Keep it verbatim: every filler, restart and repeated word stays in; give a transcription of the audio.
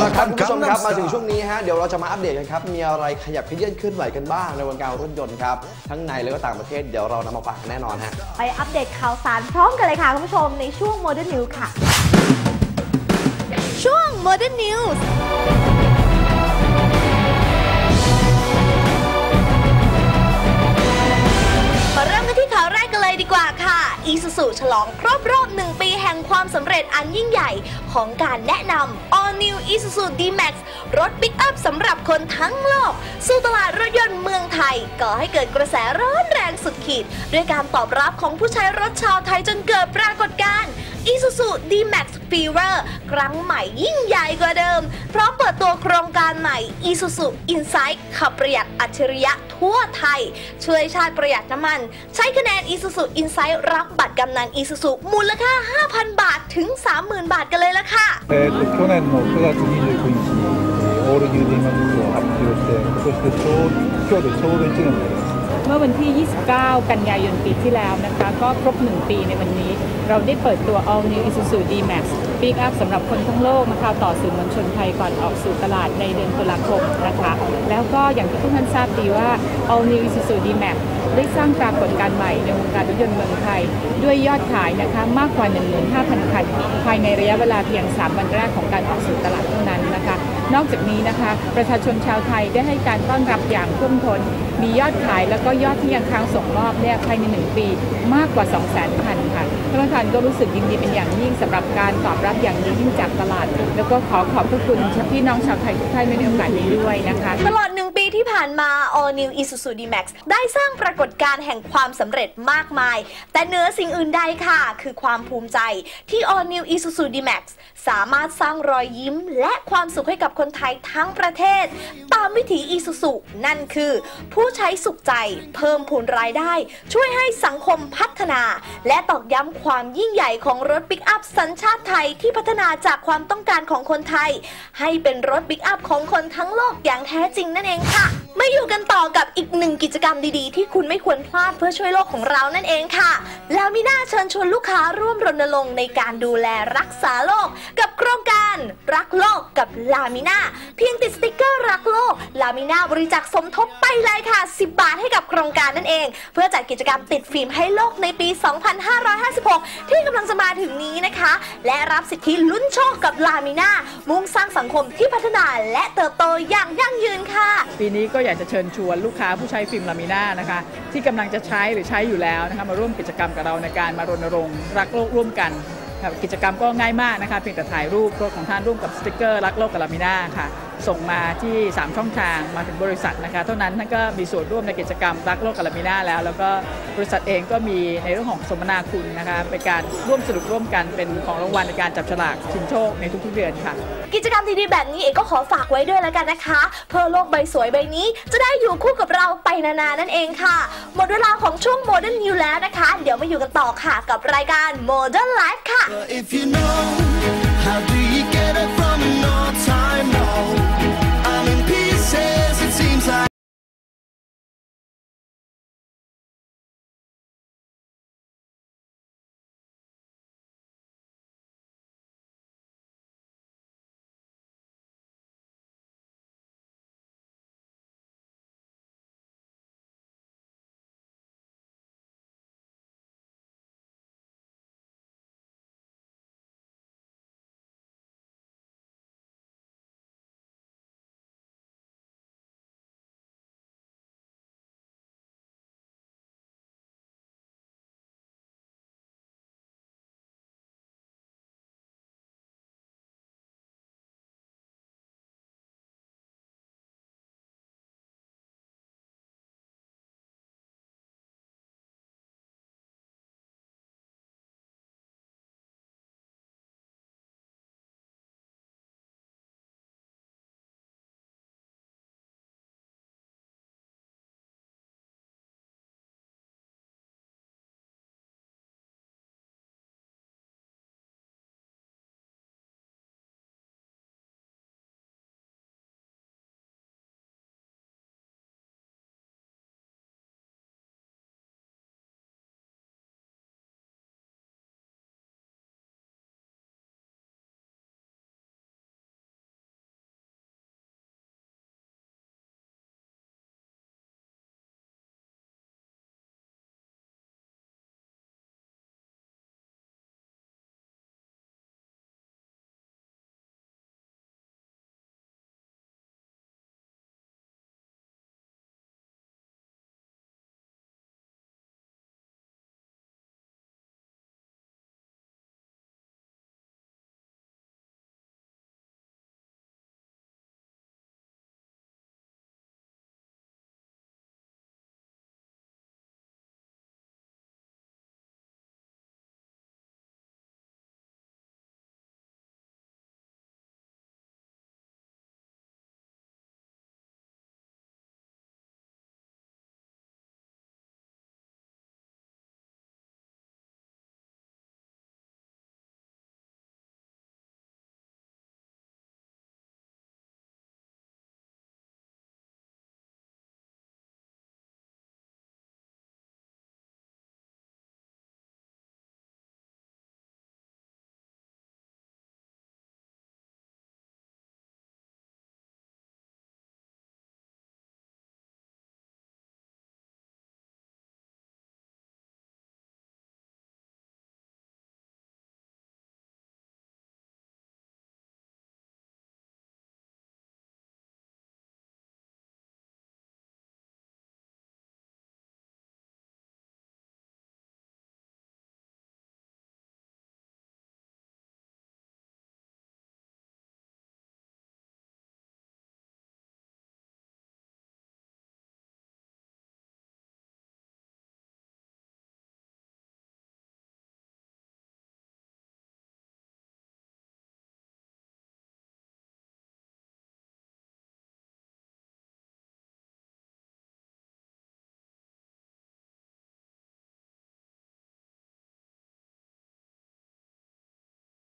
ละครับคุณผู้ชมครับมาถึงช่วงนี้ฮะเดี๋ยวเราจะมาอัปเดตกันครับมีอะไรขยับขยื่นเคลื่อนไหวกันบ้างในวงการรถยนต์ครับทั้งในและก็ต่างประเทศเดี๋ยวเรานำมาฝากกันแน่นอนฮะไปอัปเดตข่าวสารพร้อมกันเลยค่ะคุณผู้ชมในช่วง Modern News ค่ะช่วง Modern Newsมาเริ่มกันที่ข่าวแรกกันเลยดีกว่าค่ะ Isuzu ฉลองครบรอบหนึ่งปีแห่งความสำเร็จอันยิ่งใหญ่ของการแนะนำ All New Isuzu ดี แม็กซ์ รถปิกอัพสำหรับคนทั้งโลกสู่ตลาดรถยนต์เมืองไทยก่อให้เกิดกระแสร้อนแรงสุดขีดด้วยการตอบรับของผู้ใช้รถชาวไทยจนเกิดปรากฏการณ์ Isuzu ดี แม็กซ์ Fever ครั้งใหม่ยิ่งใหญ่กว่าเดิมพร้อมเปิดตัวโครงการใหม่ Isuzu Insight ขับประหยัดอัจฉริยะทั่วไทยช่วยชาติประหยัดน้ำมันใช้คะแนน Isuzu Insight รับบัตรกำนัน Isuzu มูลค่า ห้าพัน บาทถึง สามหมื่น บาทกันเลยละค่ะえーと去年のくがつにじゅうくにちにオールニューディマックスを発表して今年でちょう今日でちょうどいちねんになりますเมื่อวันที่ ยี่สิบเก้า กันยายนปีที่แล้วนะคะก็ครบหนึ่งปีในวันนี้เราได้เปิดตัว All New Isuzu ดี แม็กซ์ Pick Up สำหรับคนทั้งโลกมาข่าวต่อสื่อมวลชนไทยก่อนออกสู่ตลาดในเดือนตุลาคมนะคะแล้วก็อย่างที่ทุกท่านทราบดีว่า All New Isuzu ดี แม็กซ์ ได้สร้างปรากฏการณ์ใหม่ในวงการรถยนต์เมืองไทยด้วยยอดขายนะคะมากกว่า หนึ่งหมื่นห้าพัน คันภายในระยะเวลาเพียงสามวันแรกของการออกสู่ตลาดเท่านั้นนะคะนอกจากนี้นะคะประชาชนชาวไทยได้ให้การต้อนรับอย่างท่วมท้นมียอดขายแล้วก็ยอดที่ยังค้างส่งมอบเนี่ยภายในหนึ่งปีมากกว่า สองแสน คันค่ะท่านประธานก็รู้สึกยินดีเป็นอย่างยิ่งสำหรับการตอบรับอย่างดียิ่งจากตลาดแล้วก็ขอขอบพระคุณพี่น้องชาวไทยทุกท่านในโอกาสนี้ด้วยนะคะตลอดหนึ่งปีที่ผ่านมา All New Isuzu ดี แม็กซ์ ได้สร้างปรากฏการณ์แห่งความสำเร็จมากมายแต่เหนือสิ่งอื่นใดค่ะคือความภูมิใจที่ All New Isuzu ดี แม็กซ์ สามารถสร้างรอยยิ้มและความสุขให้กับคนไทยทั้งประเทศตามวิถี Isuzu นั่นคือผู้ใช้สุขใจเพิ่มพูนรายได้ช่วยให้สังคมพัฒนาและตอกย้ำความยิ่งใหญ่ของรถปิกอัพสัญชาติไทยที่พัฒนาจากความต้องการของคนไทยให้เป็นรถปิกอัพของคนทั้งโลกอย่างแท้จริงนั่นเองค่ะมาอยู่กันต่อกับอีกหนึ่งกิจกรรมดีๆที่คุณไม่ควรพลาดเพื่อช่วยโลกของเรานั่นเองค่ะแล้วมีน่าเชิญชวนลูกค้าร่วมรณรงค์ในการดูแลรักษาโลกกับโครงการรักโลกกับลามิน่าเพียงติดสติ๊กเกอร์รักโลกลามิน่าบริจาคสมทบไปเลยค่ะสิบบาทให้กับโครงการนั่นเองเพื่อจัดกิจกรรมติดฟิล์มให้โลกในปี สองพันห้าร้อยห้าสิบหก ที่กำลังจะมาถึงนี้นะคะและรับสิทธิลุ้นโชคกับลามิน่ามุ่งสร้างสังคมที่พัฒนาและเติบโตอย่างยั่งยืนค่ะปีนี้ก็อยากจะเชิญชวนลูกค้าผู้ใช้ฟิล์มลามิน่านะคะที่กำลังจะใช้หรือใช้อยู่แล้วนะคะมาร่วมกิจกรรมกับเราในการมารณรงค์รักโลกร่วมกันกิจกรรมก็ง่ายมากนะคะเพียงแต่ถ่ายรูปรถของท่านร่วมกับสติ๊กเกอร์รักโลกกับลามิน่าค่ะส่งมาที่สามช่องทางมาถึงบริษัทนะคะเท่านั้นท่านก็มีส่วนร่วมในกิจกรรมรักโลกกับลามิน่าแล้วแล้วก็บริษัทเองก็มีในเรื่องของสมนาคุณนะคะเป็นการร่วมสนุกร่วมกันเป็นของรางวัลในการจับฉลากชิงโชคในทุกๆเดือนค่ะกิจกรรมดีๆแบบนี้เอกก็ขอฝากไว้ด้วยแล้วกันนะคะเพื่อโลกใบสวยใบนี้จะได้อยู่คู่กับเราไปนานๆนั่นเองค่ะหมดเวลาของช่วง Modern News แล้วนะคะเดี๋ยวมาอยู่กันต่อค่ะกับรายการ Modern Life ค่ะ